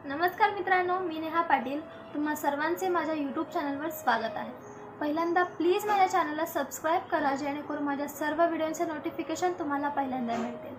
नमस्कार मित्रांनो, मी नेहा पाटील। तुम्हा सर्वांचे माझ्या यूट्यूब चॅनलवर स्वागत आहे। पहिल्यांदा प्लीज माझ्या चॅनलला सबस्क्राइब करा जेणेकरून माझ्या सर्व व्हिडिओचे नोटिफिकेशन तुम्हाला पहिल्यांदा मिळतील।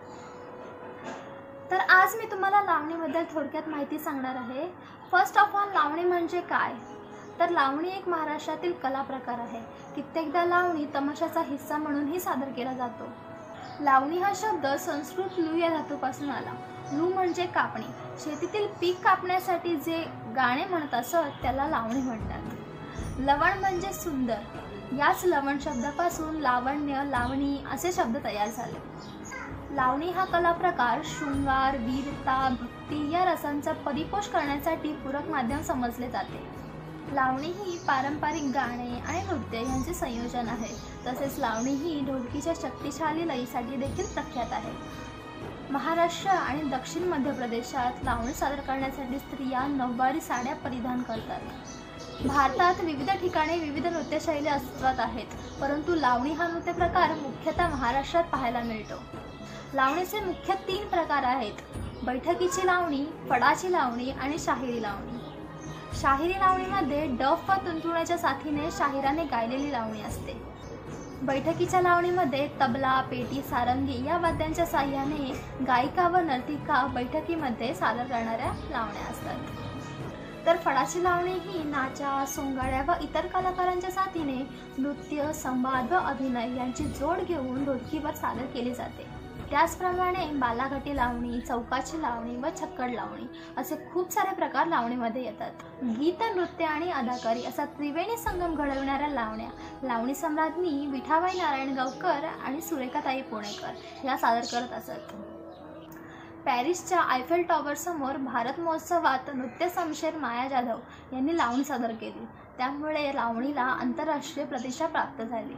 तर आज मी तुम्हाला लावणीबद्दल थोडक्यात माहिती सांगणार आहे। फर्स्ट ऑफ ऑल, लावणी म्हणजे काय? तर लावणी एक महाराष्ट्रातील कला प्रकार आहे। कित्येकदा लावणी तमाशाचा हिस्सा म्हणूनही सादर केला जातो। लावणी हा शब्द संस्कृत लू या धातूपासून आला। लू म्हणजे कापणी। शेतीतील पीक कापण्यासाठी जे गाणे म्हणत असत त्याला लावणी म्हणतात। लवण म्हणजे सुंदर। याच लवण शब्दापासून लावण्य, लावणी असे शब्द तयार झाले। लावणी हा कला प्रकार शृंगार, वीरता, भक्ती या रसांचा परिपोष करण्यासाठी पूरक माध्यम समजले जाते। लावणी ही पारंपरिक गाणे आणि नृत्य यांचे संयोजन आहे। तसेच लावणी ही ढोलकीच्या शक्तिशाली लयीसाठी देखील प्रख्यात आहे। महाराष्ट्र आणि दक्षिण मध्य प्रदेशात लावणी सादर करण्यासाठी स्त्रिया नऊवारी साड्या परिधान करतात। भारतात विविध ठिकाणी विविध नृत्यशैली अस्तित्वात आहेत, परंतु लावणी हा नृत्य प्रकार मुख्यतः महाराष्ट्रात पाहायला मिळतो। लावणीचे मुख्य 3 प्रकार आहेत: बैठकीची लावणी, फडाची लावणी आणि शाहिरी लावणी। शाहिरी लावणीमध्ये डफ व तुणतुण्याच्या साथीने शाहिराने गायलेली लावणी असते। बैठकीच्या लावणीमध्ये तबला, पेटी, सारंगी या वाद्यांच्या साह्याने गायिका व नर्तिका बैठकीमध्ये सादर करणाऱ्या लावण्या असतात। तर फडाची लावणी ही नाचा, सोंगाड्या व इतर कलाकारांच्या साथीने नृत्य, संवाद व अभिनय यांची जोड घेऊन ढोलकीवर सादर केली जाते। त्याचप्रमाणे बालाघाटी लावणी, चौकाची लावणी व छक्कड लावणी असे खूप सारे प्रकार लावणीमध्ये येतात। गीत, नृत्य आणि अदाकारी असा त्रिवेणी संगम घडवणाऱ्या लावण्या लावणी सम्राज्ञी विठाबाई नारायणगावकर आणि सुरेखाताई पुणेकर या सादर करत असत। पॅरिसच्या आयफेल टॉवर समोर भारत महोत्सवात नृत्य शमशेर माया जाधव यांनी लावणी सादर केली। त्यामुळे लावणीला आंतरराष्ट्रीय प्रतिष्ठा प्राप्त झाली।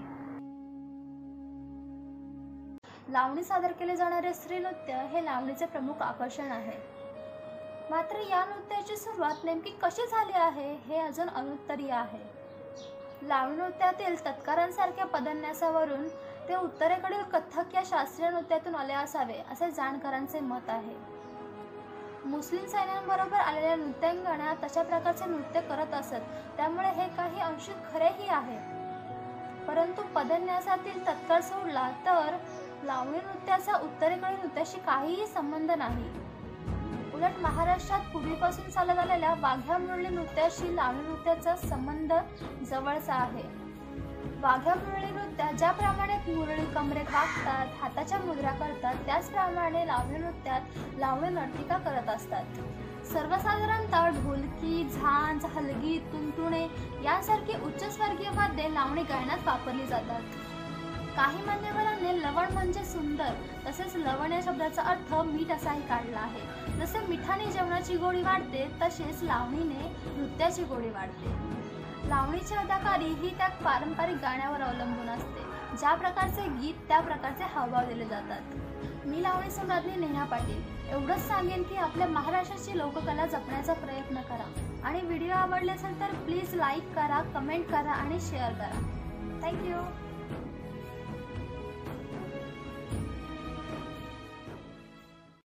लावणी सादर केले जाणारे स्त्री नृत्य हे लावणीचे प्रमुख आकर्षण आहे। मात्र या नृत्याची सुरुवात नेमकी कशी झाली आहे हे अजून अनुत्तरीय आहे। लावणी नृत्यातील तत्कारांसारख्या पदन्यासावरून ते उत्तरेकडील कथ्थक या शास्त्रीय नृत्यातून आले असावे असे जाणकारांचे मत आहे। मुस्लिम सैन्यांबरोबर आलेल्या नृत्यांगना तशा प्रकारचे नृत्य करत असत, त्यामुळे हे काही अंशिक खरेही आहे। परंतु पदन्यासातील तत्कार सोडला तर लावणी नृत्याचा उत्तरेकडील नृत्याशी काहीही संबंध नाही। उलट महाराष्ट्रात पूर्वीपासून चालत आलेल्या वाघ्या मुरळी नृत्याशी लावणी नृत्याचा संबंध जवळचा आहे। वाघ्या मुरळी नृत्यात ज्याप्रमाणे मुरळी कमरेत वागतात, हाताच्या मुद्रा करतात, त्याचप्रमाणे लावणी नृत्यात लावणी नर्तिका करत असतात। सर्वसाधारणतः ढोलकी, झांज, हलगी, तुणतुणे यांसारखी उच्चस्वर्गीय वाद्ये लावणी गायनात वापरली जातात। काही मान्यवरांनी लवण म्हणजे सुंदर, तसेच लवण या शब्दाचा अर्थ मीठ असाही काढला आहे। जसे मिठाने जेवणाची गोडी वाढते, तसेच लावणीने नृत्याची गोडी वाढते। लावणीची अदाकारी ही त्या पारंपरिक गाण्यावर अवलंबून असते। ज्या प्रकारचे गीत त्या प्रकारचे हावभाव दिले जातात। मी लावणी सम्राज्ञी नेहा पाटील एवढंच सांगेन की आपल्या महाराष्ट्राची लोककला जपण्याचा प्रयत्न करा आणि व्हिडिओ आवडले असेल तर प्लीज लाईक करा, कमेंट करा आणि शेअर करा। थँक्यू।